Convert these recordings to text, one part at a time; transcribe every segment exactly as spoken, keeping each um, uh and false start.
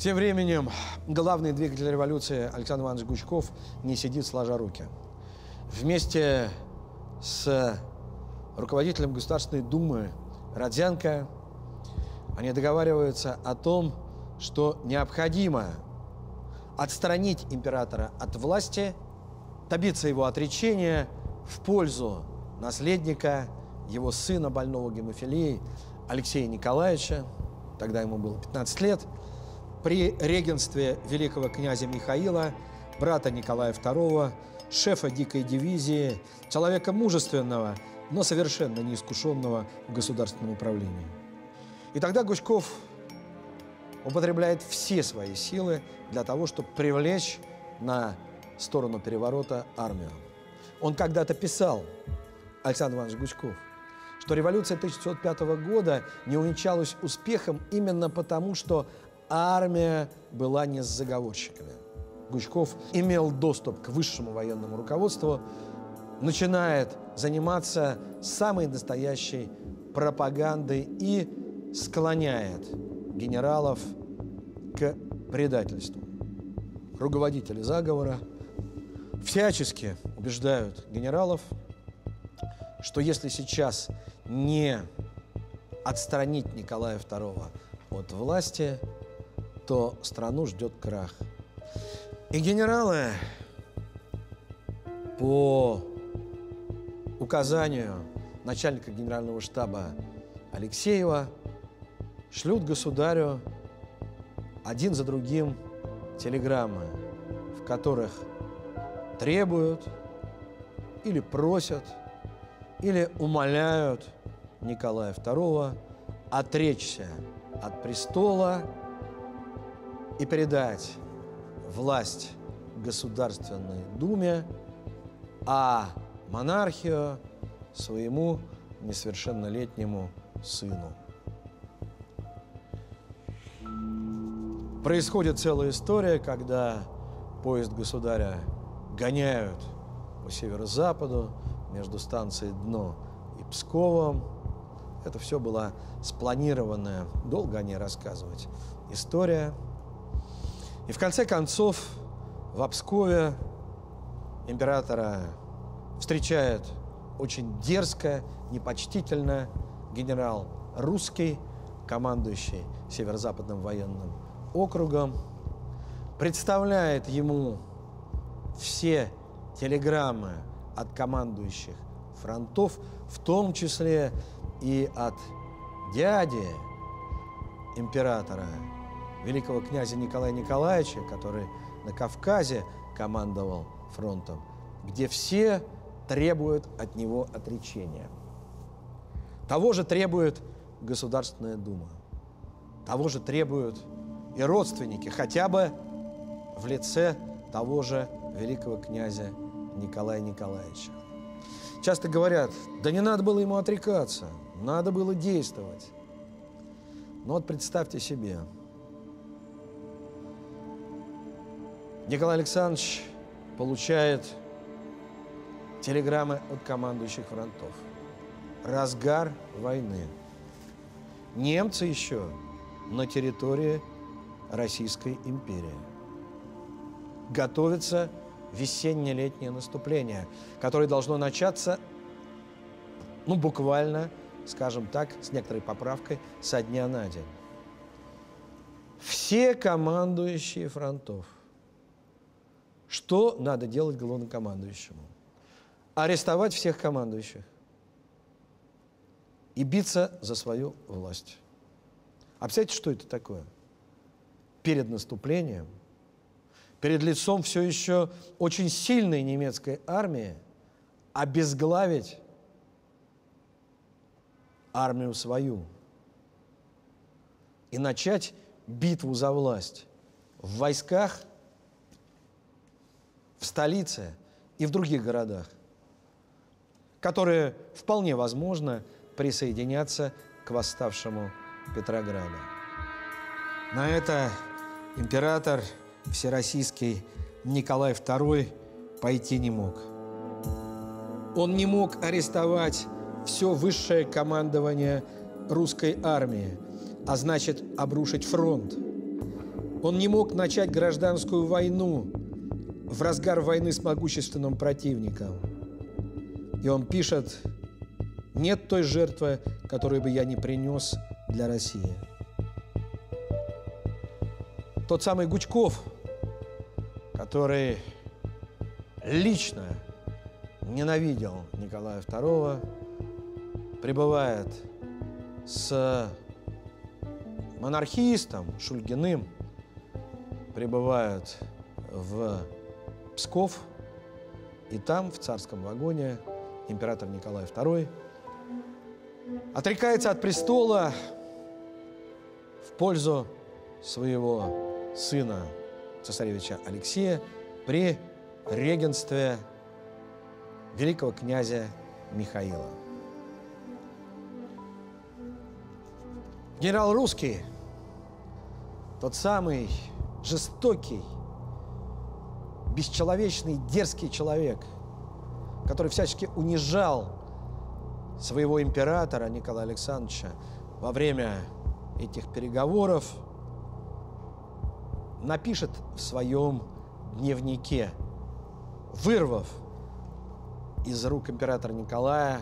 Тем временем главный двигатель революции Александр Иванович Гучков не сидит сложа руки. Вместе с руководителем Государственной Думы Родзянко они договариваются о том, что необходимо отстранить императора от власти, добиться его отречения в пользу наследника, его сына, больного гемофилией, Алексея Николаевича, тогда ему было пятнадцать лет, при регенстве великого князя Михаила, брата Николая второго, шефа дикой дивизии, человека мужественного, но совершенно неискушенного в государственном управлении. И тогда Гучков употребляет все свои силы для того, чтобы привлечь на сторону переворота армию. Он когда-то писал, Александр Иванович Гучков, что революция тысяча девятьсот пятого года не увенчалась успехом именно потому, что армия была не с заговорщиками. Гучков имел доступ к высшему военному руководству, начинает заниматься самой настоящей пропагандой и склоняет генералов к предательству. Руководители заговора всячески убеждают генералов, что если сейчас не отстранить Николая второго от власти, то страну ждет крах. И генералы по указанию начальника генерального штаба Алексеева шлют государю один за другим телеграммы, в которых требуют или просят, или умоляют Николая второго отречься от престола и передать власть Государственной Думе, а монархию своему несовершеннолетнему сыну. Происходит целая история, когда поезд государя гоняют по северо-западу между станцией Дно и Псковом. Это все была спланированная, долго о ней рассказывать, история. И в конце концов в Пскове императора встречает очень дерзко, непочтительно генерал Русский, командующий Северо-Западным военным округом, представляет ему все телеграммы от командующих фронтов, в том числе и от дяди императора, великого князя Николая Николаевича, который на Кавказе командовал фронтом, где все требуют от него отречения. Того же требует Государственная Дума. Того же требуют и родственники, хотя бы в лице того же великого князя Николая Николаевича. Часто говорят, да не надо было ему отрекаться, надо было действовать. Но вот представьте себе, Николай Александрович получает телеграммы от командующих фронтов. Разгар войны. Немцы еще на территории Российской империи. Готовится весенне-летнее наступление, которое должно начаться, ну, буквально, скажем так, с некоторой поправкой, со дня на день. Все командующие фронтов. Что надо делать главнокомандующему? Арестовать всех командующих и биться за свою власть. А представляете, что это такое? Перед наступлением, перед лицом все еще очень сильной немецкой армии, обезглавить армию свою и начать битву за власть в войсках, в столице и в других городах, которые вполне возможно присоединятся к восставшему Петрограду. На это император всероссийский Николай второй пойти не мог. Он не мог арестовать все высшее командование русской армии, а значит обрушить фронт. Он не мог начать гражданскую войну в разгар войны с могущественным противником. И он пишет: «Нет той жертвы, которую бы я не принес для России». Тот самый Гучков, который лично ненавидел Николая второго, прибывает с монархистом Шульгиным, прибывает в Псков, и там, в царском вагоне, император Николай второй отрекается от престола в пользу своего сына, цесаревича Алексея, при регенстве великого князя Михаила. Генерал Русский, тот самый жестокий, бесчеловечный, дерзкий человек, который всячески унижал своего императора Николая Александровича во время этих переговоров, напишет в своем дневнике, вырвав из рук императора Николая,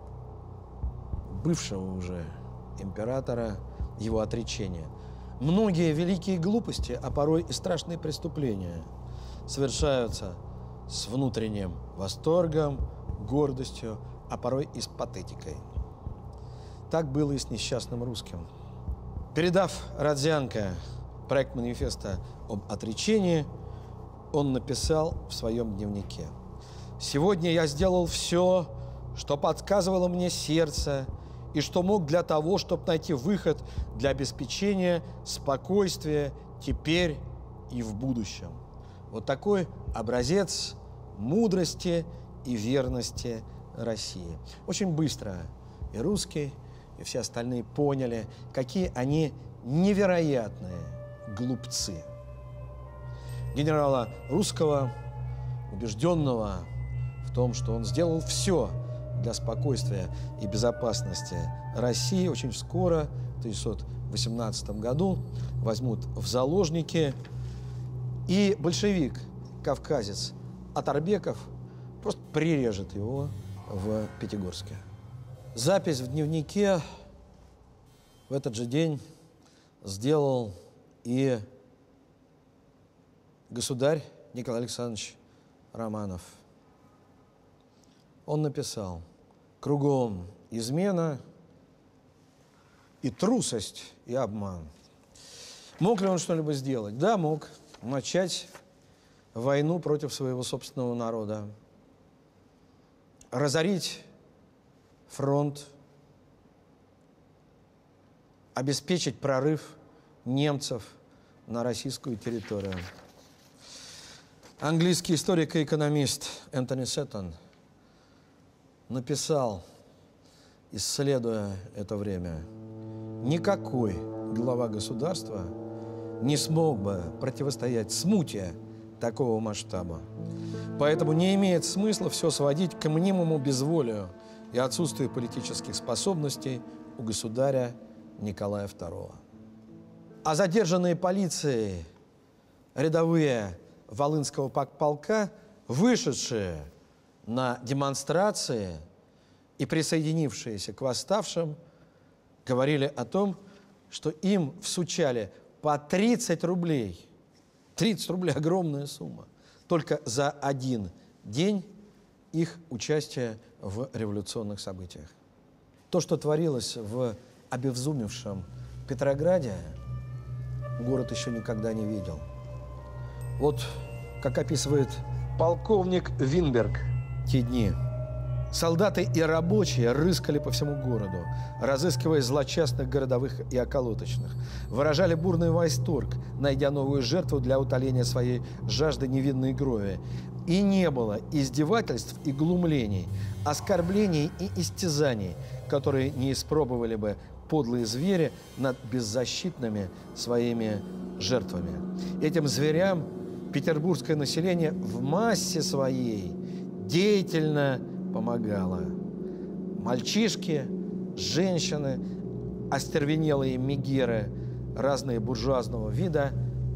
бывшего уже императора, его отречение: многие великие глупости, а порой и страшные преступления совершаются с внутренним восторгом, гордостью, а порой и с патетикой. Так было и с несчастным Русским. Передав Родзянко проект манифеста об отречении, он написал в своем дневнике: «Сегодня я сделал все, что подсказывало мне сердце, и что мог для того, чтобы найти выход для обеспечения спокойствия теперь и в будущем». Вот такой образец мудрости и верности России. Очень быстро и Русский, и все остальные поняли, какие они невероятные глупцы. Генерала Русского, убежденного в том, что он сделал все для спокойствия и безопасности России, очень скоро, в тысяча девятьсот восемнадцатом году, возьмут в заложники, и большевик, кавказец Атарбеков, просто прирежет его в Пятигорске. Запись в дневнике в этот же день сделал и государь Николай Александрович Романов. Он написал: «Кругом измена и трусость, и обман». Мог ли он что-либо сделать? Да, мог. Начать войну против своего собственного народа, разорить фронт, обеспечить прорыв немцев на российскую территорию. Английский историк и экономист Энтони Сеттон написал, исследуя это время: никакой глава государства не смог бы противостоять смуте такого масштаба. Поэтому не имеет смысла все сводить к мнимому безволию и отсутствию политических способностей у государя Николая второго. А задержанные полицией рядовые Волынского полка, вышедшие на демонстрации и присоединившиеся к восставшим, говорили о том, что им всучали по тридцать рублей. тридцать рублей – огромная сумма. Только за один день их участия в революционных событиях. То, что творилось в обезумевшем Петрограде, город еще никогда не видел. Вот как описывает полковник Винберг те дни. Солдаты и рабочие рыскали по всему городу, разыскивая злочастных городовых и околоточных, выражали бурный восторг, найдя новую жертву для утоления своей жажды невинной крови. И не было издевательств и глумлений, оскорблений и истязаний, которые не испробовали бы подлые звери над беззащитными своими жертвами. Этим зверям петербургское население в массе своей деятельно помогало. Мальчишки, женщины, остервенелые мегеры, разные буржуазного вида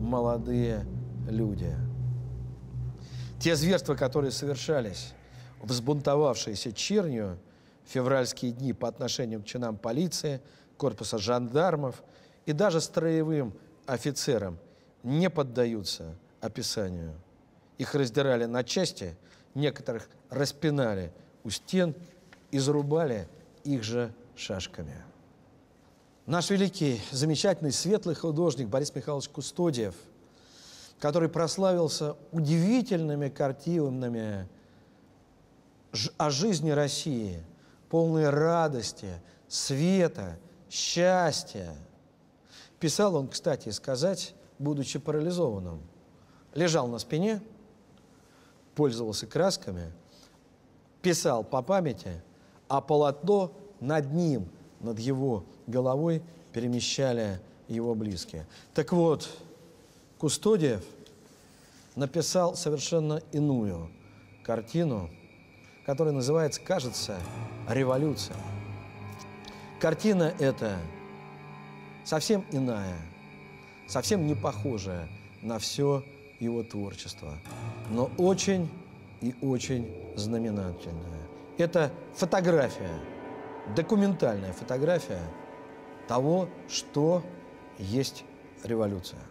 молодые люди. Те зверства, которые совершались взбунтовавшейся чернью в февральские дни по отношению к чинам полиции, корпуса жандармов и даже строевым офицерам, не поддаются описанию. Их раздирали на части, некоторых распинали у стен и зарубали их же шашками. Наш великий, замечательный, светлый художник Борис Михайлович Кустодиев, который прославился удивительными картинами о жизни России, полной радости, света, счастья. Писал он, кстати сказать, будучи парализованным. Лежал на спине, пользовался красками, писал по памяти, а полотно над ним, над его головой перемещали его близкие. Так вот, Кустодиев написал совершенно иную картину, которая называется, кажется, «Революция». Картина эта совсем иная, совсем не похожая на все его творчество, но очень и очень знаменательная. Это фотография, документальная фотография того, что есть революция.